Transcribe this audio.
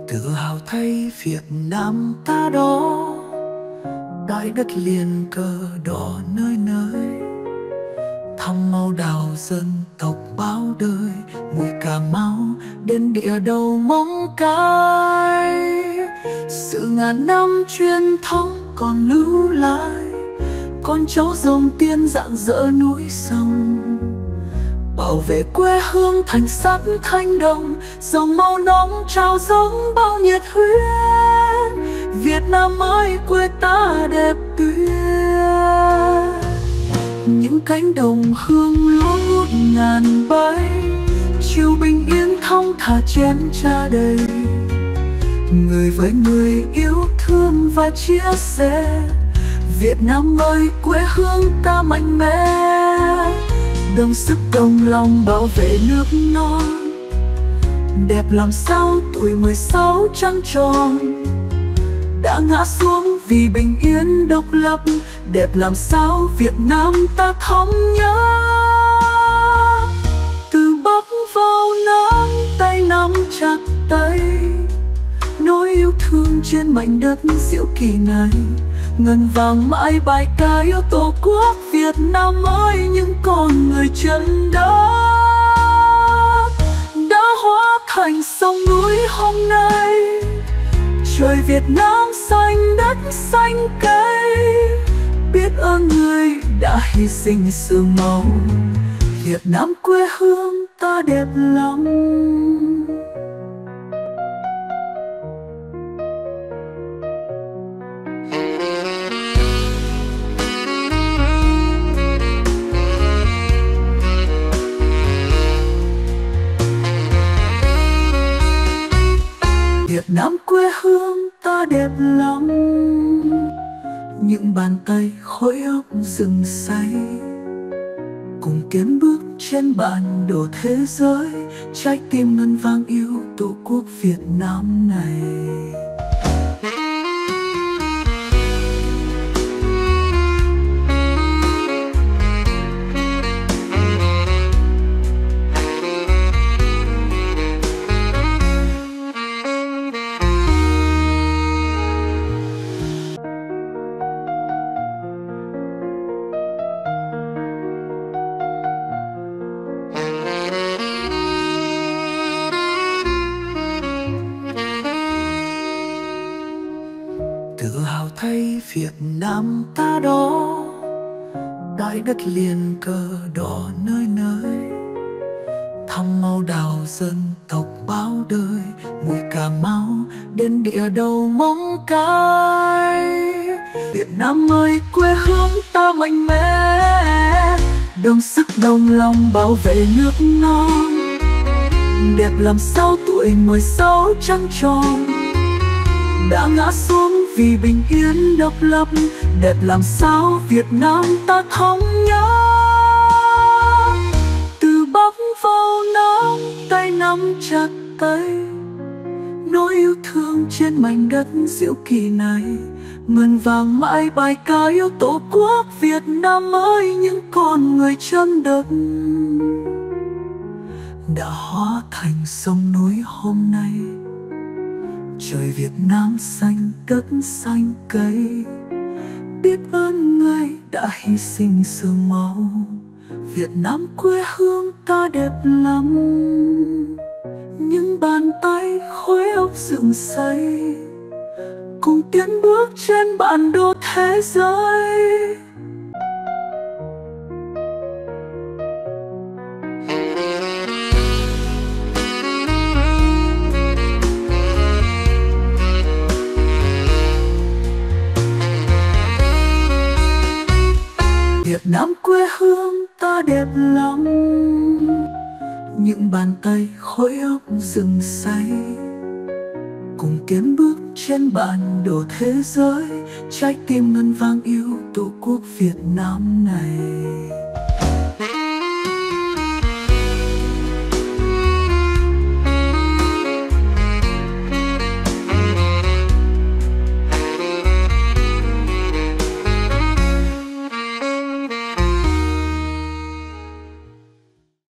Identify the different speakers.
Speaker 1: Tự hào thay Việt Nam ta đó, đại đất liền cờ đỏ nơi nơi, thăm màu đào dân tộc bao đời. Mùi Cà Mau đến địa đầu Móng Cái, sự ngàn năm truyền thống còn lưu lại. Con cháu dòng tiên rạng rỡ núi sông, bảo vệ quê hương thành sắt thanh đồng. Dòng máu nóng trào dâng bao nhiệt huyết, Việt Nam ơi quê ta đẹp tuyệt. Những cánh đồng hương lúa ngút ngàn bay, chiều bình yên thong thả chén trà đầy. Người với người yêu thương và chia sẻ, Việt Nam ơi quê hương ta mạnh mẽ. Đồng sức đồng lòng bảo vệ nước non, đẹp làm sao tuổi 16 trăng tròn đã ngã xuống vì bình yên độc lập. Đẹp làm sao Việt Nam ta thống nhất, từ Bắc vào Nam tay nắm chặt tay, nỗi yêu thương trên mảnh đất diệu kỳ này. Ngân vàng mãi bài ca yêu tổ quốc Việt Nam ơi, những con người chân đất đã hóa thành sông núi hôm nay. Trời Việt Nam xanh đất xanh cây, biết ơn người đã hy sinh sương máu. Việt Nam quê hương ta đẹp lắm. Việt Nam quê hương ta đẹp lắm. Những bàn tay khối óc rừng say, cùng tiến bước trên bản đồ thế giới. Trái tim ngân vang yêu tổ quốc Việt Nam này. Tự hào thay Việt Nam ta đó, đại đất liền cờ đỏ nơi nơi, thăm màu đào dân tộc bao đời. Mùi Cà Mau đến địa đầu Móng Cái, Việt Nam ơi quê hương ta mạnh mẽ. Đồng sức đồng lòng bảo vệ nước non, đẹp làm sao tuổi 16 trăng tròn đã ngã xuống vì bình yên độc lập. Đẹp làm sao Việt Nam ta thống nhất, từ Bắc vào Nam tay nắm chặt tay, nỗi yêu thương trên mảnh đất diệu kỳ này. Ngân vàng mãi bài ca yêu tổ quốc Việt Nam ơi, những con người chân đất đã hóa thành sông núi hôm nay. Trời Việt Nam xanh đất xanh cây, biết ơn người đã hy sinh sương máu. Việt Nam quê hương ta đẹp lắm. Những bàn tay khối óc dựng xây, cùng tiến bước trên bản đồ thế giới. Việt Nam quê hương ta đẹp lắm. Những bàn tay khối óc rừng say, cùng tiến bước trên bản đồ thế giới. Trái tim ngân vang yêu tổ quốc Việt Nam này.